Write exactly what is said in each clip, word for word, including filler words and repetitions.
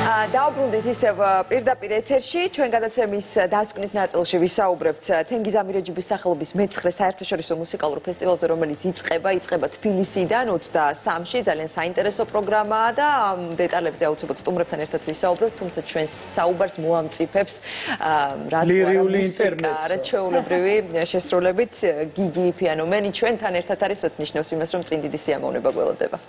Დავბრუნდით ისევ პირდაპირ ეთერში, ჩვენ გადაცემის დასკვნით ნაწილში ვისაუბრებთ თენგიზ ამირეჯიბის სახელობის მეცხრე საერთაშორისო მუსიკალურ ფესტივალზე, რომელიც იწყება, იწყება თბილისიდან ოცდასამში, ძალიან საინტერესო პროგრამაა და ამ დეტალებზე აუცილებლად სტუმრებთან ერთად ვისაუბრებთ, თუმცა ჩვენს საუბარს მოამწიფებს ლირიული ინტერმეცო. არაჩვეულებრივი შესრულებით გიგი ფიანომენი ჩვენთან ერთად არის, რაც ნიშნავს იმას, რომ წინ დიდი სიამოვნება გველოდება.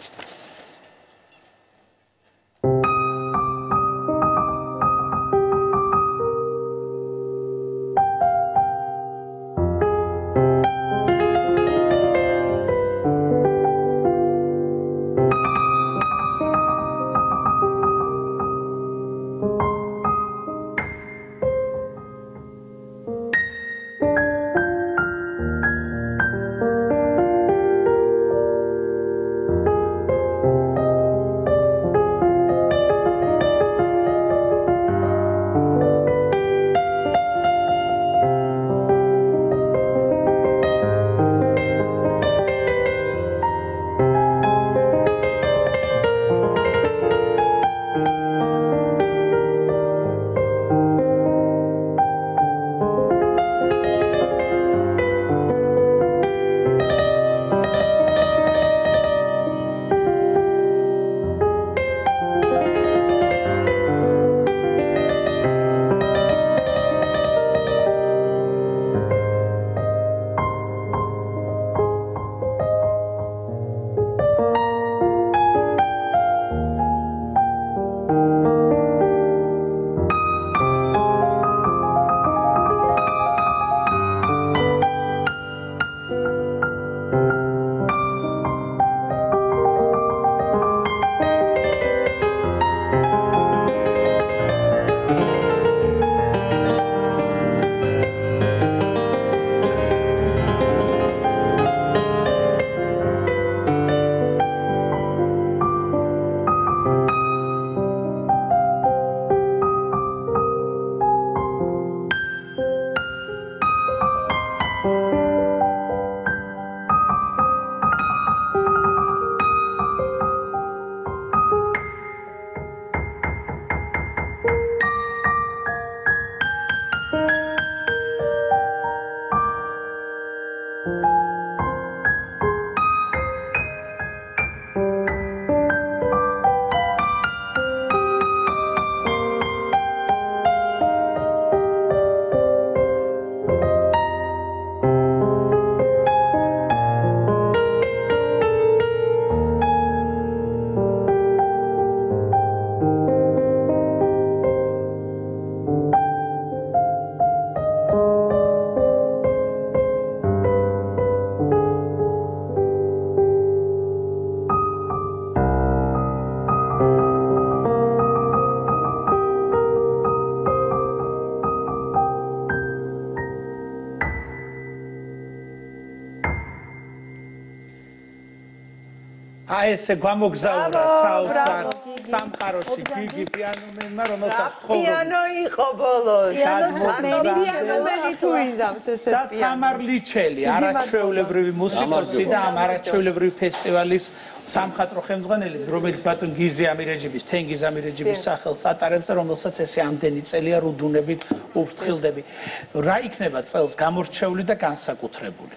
აი ესე გვამოგზაურა საოცარ სამყაროში გიგი პიანომენმა, რომელსაც თხოვდა პიანო იყო ბოლოს. პიანომენი თუ იზამს ესეთ და თამარ ლიჩელი, არაჩვეულებრივი მუსიკოსი და ამ არაჩვეულებრივი ფესტივალის სამხატვრო ხელმძღვანელი, რომელიც ბატონ გიზი ამირეჯიბის, თენგიზ ამირეჯიბის სახელს ატარებს და რომელსაც ესე ამდენი წელია რუდუნებით უფრთხილდები. რა იქნება წელს გამორჩეული და განსაკუთრებული?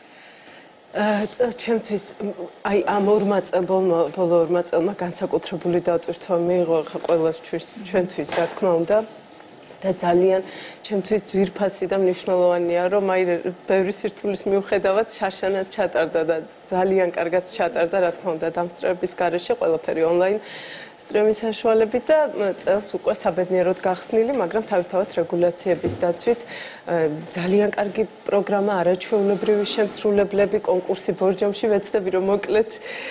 ჩემთვის აი ამ ორმა წელმა ბოლო ორმა წელმა განსაკუთრებული დატვირთვა მიიღო ყველასთვის ჩვენთვის რა თქმა უნდა და ძალიან ჩემთვის ძვირფასი და მნიშვნელოვანია რომ აი ბევრი სირთულის მიუხედავად შარშანას ჩატარდა და ძალიან კარგად ჩატარდა რა თქმა უნდა დამსწრეების გარეშე ყველაფერი ონლაინ სტრიმის საშუალებით და წელს უკვე საბედნიეროდ გახსნილი, მაგრამ თავისთავად რეგულაციების დაცვით ძალიან კარგი პროგრამა, არაჩვეულებრივი შემსრულებლები, კონკურსი ბორჯომში ვეცდები რომ მოკლედ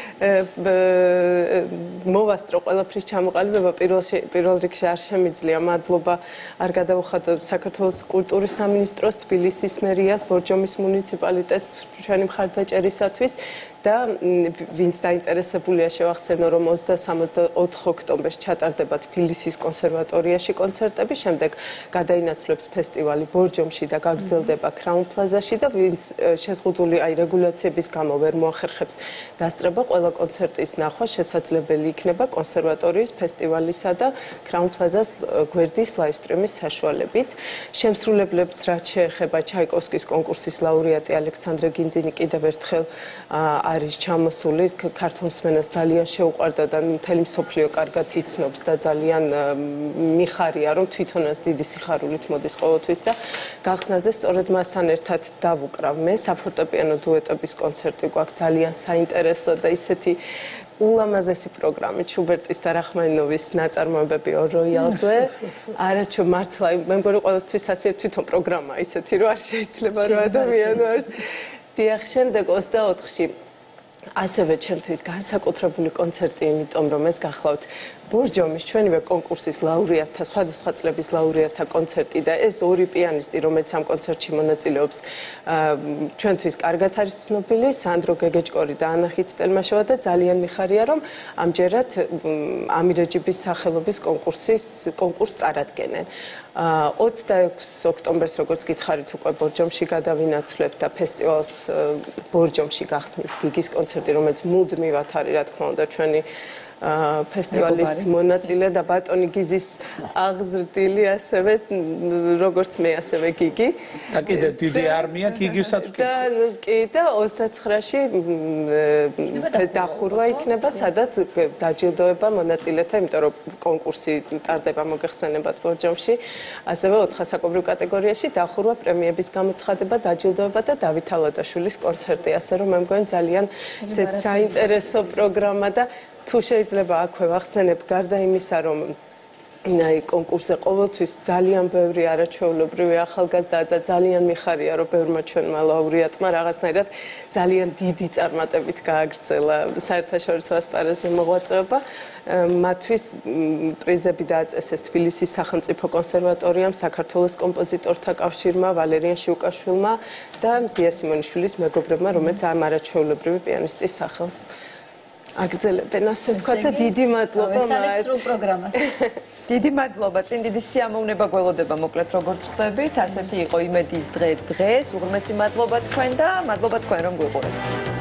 მოვასწრო ყველაფრის ჩამოყალიბება პირველში პირველ რიგში არ შემიძლია. მადლობა არ გადავუხადო საქართველოს კულტურის სამინისტროს, თბილისის მერიას, ბორჯომის მუნიციპალიტეტს ჩვენი მხარდაჭერისათვის და ვინც დაინტერესებულია შევახსენო რომ ოცდა-სამოცდაოთხ ოქტომბერს ჩატარდება თბილისის კონსერვატორიაში კონცერტები, შემდეგ გადაინაცვლებს ფესტივალი ბორჯომში და გაგრძელდება Crown Plaza-ში და ვინც შეზღუდული აი რეგულაციების გამო ვერ მოახერხებს დასწრება, ყველა კონცერტის ნახვა შესაძლებელი იქნება კონსერვატორიის ფესტივალისა და Crown Plaza-ს გვერდის ლაივსტრიმის საშუალებით. შემსრულებლებს რაც შეეხება ჩაიკოვსკის კონკურსის ლაურეატი ალექსანდრე გინძინი კიდევ ერთხელ არის ჩამოსული, ქართულ მსმენელს ძალიან შეუყვარდა და მთელი მსოფლიო კარგად იცნობს და ძალიან მიხარია რომ თვითონაც დიდი სიხარულით მოდის ყოველთვის და გახსნაზე სწორედ მასთან ერთად დავუკრავ მე საფორტეპიანო დუეტების კონცერტი გვაქვს ძალიან საინტერესო და ისეთი ულამაზესი პროგრამი ჩუბერტის და რახმანინოვის ნაწარმოებები ორ როიალზე. არაჩვე მართლა მე მგონი ყოველთვის ასე თვითონ პროგრამაა ისეთი რომ არ შეიძლება რომ ადამიანი არის. დიახ, შემდეგ ოცდაოთხში ასევე ჩემთვის განსაკუთრებული კონცერტი, იმიტომ რომ ეს გახლავთ ბორჯომის ჩვენივე კონკურსის ლაურეატთა, სხვადასხვა წლების ლაურეატთა კონცერტი და ეს ორი პიანისტი, რომელიც ამ კონცერტში მონაწილეობს, ჩვენთვის კარგად არის ცნობილი, სანდრო გეგეჭკორი და ანა ხიცტელმაშოვა და ძალიან მიხარია, რომ ამჯერად ამირეჯიბის სახელობის კონკურსის კონკურსს წარადგენენ. ოცდაექვსი ოქტომბერს, როგორც გითხარით, უკვე ბორჯომში გადავინაცვლებთ და ფესტივალს ბორჯომში გახსნის გიგის კონცერტი, რომელიც მუდმივად არის, რა თქმა უნდა, ჩვენი ფესტივალის მონაწილე და ბატონი გიზის აღზრდილი ასევე როგორც მე ასევე გიგი და კიდე დიდი არმია გიგისაც კი და კი და ოცდაცხრაში დახურვა იქნება სადაც დაჯილდოება მონაწილეთა იმიტომ რომ კონკურსი ტარდება მოგეხსენებათ ბორჯომში ასევე ოთხასაკობრივ კატეგორიაში დახურვა პრემიების გამოცხადება დაჯილდოება და დავით ალადაშვილის კონცერტი ასე რომ მე მგონი ძალიან საინტერესო პროგრამა და თუ შეიძლება აქვე ვახსენებ გარდა იმისა რომ აი კონკურსზე ყოველთვის ძალიან ბევრი არაჩვეულებრივი ახალგაზრდა და ძალიან მიხარია რომ ბევრმა ჩვენმა ლაურეატმა რაღაცნაირად ძალიან დიდი წარმატებით გააგრძელა საერთაშორისო ასპარეზზე მოღვაწეობა მათთვის პრიზები დააწესეს თბილისის სახელმწიფო კონსერვატორიამ საქართველოს კომპოზიტორთა კავშირმა ვალერიან შიუკაშვილმა და მზია სიმონიშვილის მეგობრებმა რომელიც ამ არაჩვეულებრივი პიანისტის სახელს აგრძელებენ ასე ვთქვა და დიდი მადლობა მაერთ პროგრამას. დიდი მადლობა, წინ დიდი სიამოვნება გველოდება მოკლედ როგორც ხვდებით, ასეთი იყო იმედის დღე დღეს. უღრმესი მადლობა თქვენ და მადლობა თქვენ რომ გვიყურებთ.